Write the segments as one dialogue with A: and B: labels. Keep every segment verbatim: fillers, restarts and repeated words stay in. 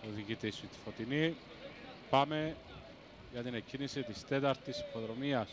A: οδηγείται η Sweet Φωτεινή. Πάμε για την εκκίνηση της τέταρτης υποδρομίας.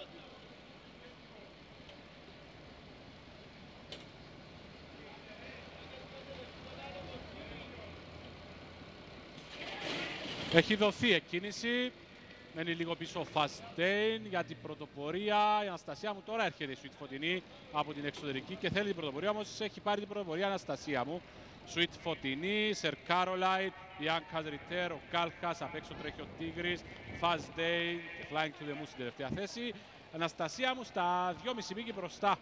A: Έχει δοθεί εκκίνηση. Μένει λίγο πίσω ο Φαστέιν για την πρωτοπορία. Η Αναστασία μου τώρα έρχεται η Sweet Φωτεινή από την εξωτερική και θέλει την πρωτοπορία, όμως έχει πάρει την πρωτοπορία η Αναστασία μου. Sweet Φωτεινή, Σερ Κάρολαϊν, Bianca's Return, ο Κάλχας, απ' έξω τρέχει ο Τίγρης, Fastday και Flying to the Moon στην τελευταία θέση. Αναστασία μου στα δυόμισι μήκη μπροστά.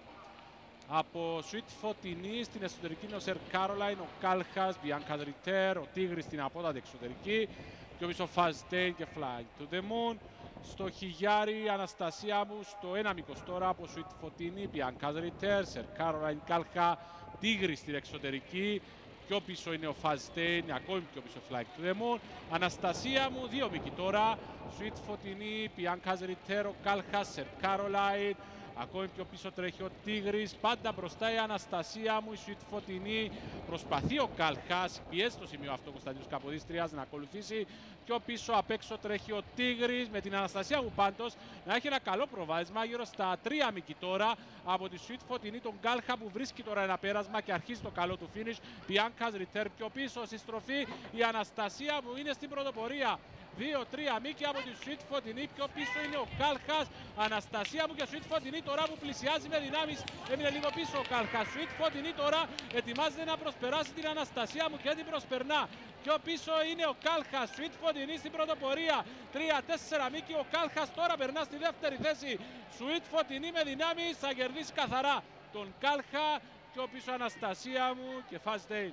A: Από Sweet Φωτεινή στην εσωτερική είναι ο Σερ Κάρολαϊν, ο Κάλχας, Bianca's Return, ο Τίγρης στην απότατη εξωτερική. Πιο πίσω Fastday και Flying to the Moon. Στο χιλιάρι Αναστασία μου στο ένα μήκος τώρα από Sweet Φωτεινή, Bianca's Return, Σερ Κάρολαϊν, Κάλχα, Τίγρης στην εξωτερική. Πιο πίσω είναι ο Fastday, ακόμη πιο πίσω Flying to the Moon. Αναστασία μου, δύο μήκη τώρα. Sweet Φωτεινή, Bianca's Return, ο Κάλχας, Σερ Κάρολαϊν. Ακόμη πιο πίσω τρέχει ο Τίγρης. Πάντα μπροστά η Αναστασία μου, η Sweet Φωτεινή. Προσπαθεί ο Κάλχας, πιέζει στο σημείο αυτό ο Κωνσταντίνος Καποδίστριας να ακολουθήσει. Πιο πίσω απ' έξω τρέχει ο Τίγρης. Με την Αναστασία μου πάντως να έχει ένα καλό προβάδισμα γύρω στα τρία μήκη τώρα από τη Sweet Φωτεινή, τον Κάλχα που βρίσκει τώρα ένα πέρασμα και αρχίζει το καλό του finish. Bianca's Return πιο πίσω στη στροφή. Η Αναστασία μου είναι στην πρωτοπορία. δύο τρία μήκη από τη Sweet Φωτεινή, πιο πίσω είναι ο Κάλχας. Αναστασία μου και Sweet Φωτεινή τώρα που πλησιάζει με δυνάμεις. Έμεινε λίγο πίσω ο Κάλχας. Sweet Φωτεινή τώρα ετοιμάζεται να προσπεράσει την Αναστασία μου και την προσπερνά. Πιο πίσω είναι ο Κάλχας. Sweet Φωτεινή στην πρωτοπορία. τρία τέσσερα μήκη. Ο Κάλχας τώρα περνά στη δεύτερη θέση. Sweet Φωτεινή με δυνάμεις θα κερδίσει καθαρά τον Κάλχα. Πιο πίσω Αναστασία μου και Fastday.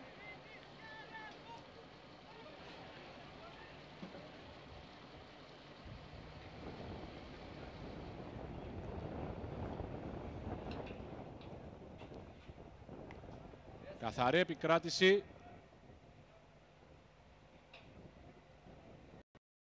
A: Καθαρή επικράτηση